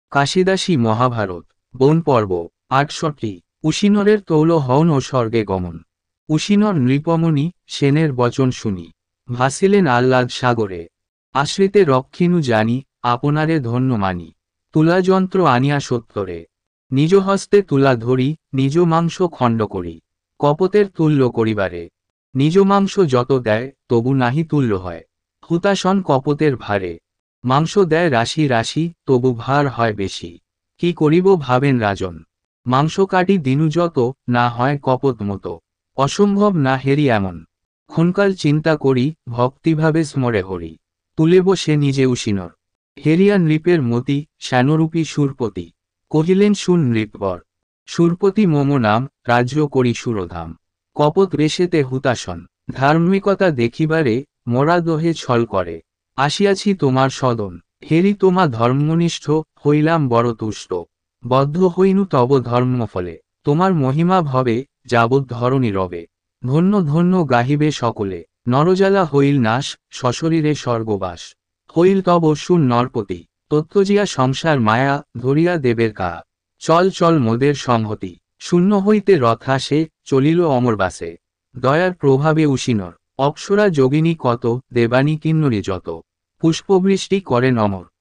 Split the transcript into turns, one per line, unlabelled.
কাশিদাসী মহাভারত বন পর্ব ৬৮। উশিনরের তৌল হন ও স্বর্গে গমন। উশিনর নৃপমণি সেনের বচন শুনি ভাসিলেন আহ্লাদ সাগরে। আশ্রিতে রক্ষিণু জানি আপনারে ধন্য মানি। তুলাযন্ত্র আনিয়া সত্তরে নিজ হস্তে তুলা ধরি নিজ মাংস খণ্ড করি। কপতের তুল্য করিবারে নিজ মাংস যত দেয় তবু নাহি তুল্য হয়। হুতাশন কপতের ভারে মাংস দেয় রাশি রাশি তবু ভার হয় বেশি। কি করিব ভাবেন রাজন মাংস কাটি দিনু যত না হয় কপত মতো। অসম্ভব না হেরি এমন ক্ষণকাল চিন্তা করি ভক্তিভাবে স্মরে হরি। তুলে বসে নিজে উশিনর হেরিয়া নৃপের মতি শ্যানরূপী সুরপতি। কহিলেন শুন নৃপবর সুরপতি মম নাম রাজ্য করি সুরধাম। কপত রেশেতে হুতাশন ধার্মিকতা দেখিবারে মোরা দোহে ছল করে। আসিয়াছি তোমার সদন হেরি তোমা ধর্মনিষ্ঠ হইলাম বড় তুষ্ট। বদ্ধ হইনু তব ধর্মফলে তোমার মহিমা ভবে যাবৎ ধরণী রবে। ধন্য ধন্য গাহিবে সকলে নরজালা হইল নাশ সশরীরে স্বর্গবাস। হইল তব শুন নরপতি তত্ত্বজিয়া সংসার মায়া ধরিয়া দেবের কা। চল চল মোদের সংহতি শূন্য হইতে রথ আসে চলিল অমরবাসে। দয়ার প্রভাবে উশিনর অপ্সরা যোগিনী কত দেবানী কিন্নরী যত পুষ্পবৃষ্টি করেন অমর।